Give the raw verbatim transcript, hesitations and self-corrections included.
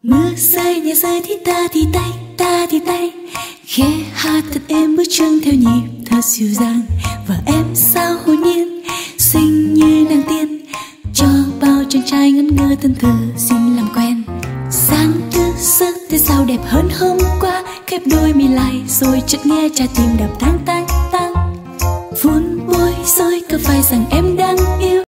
Mưa rơi nhẹ rơi thì ta thì tay, ta thì tay, khẽ hát thật êm bước chân theo nhịp thật dịu dàng. Và em sao hồn nhiên xinh như nàng tiên, cho bao chàng trai ngẩn ngơ thân thờ xin làm quen. Sáng thứ giấc thế sao đẹp hơn hôm qua, khép đôi mi lại rồi chợt nghe trái tim đập tang tang tang. Vốn bối rối có phải rằng em đang yêu